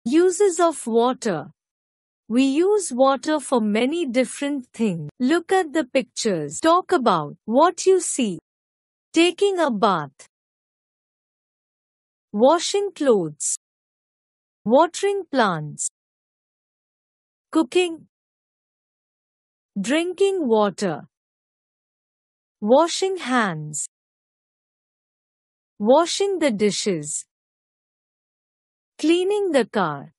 Uses of water. We use water for many different things. Look at the pictures. Talk about what you see. Taking a bath. Washing clothes. Watering plants. Cooking. Drinking water. Washing hands. Washing the dishes. Cleaning the car.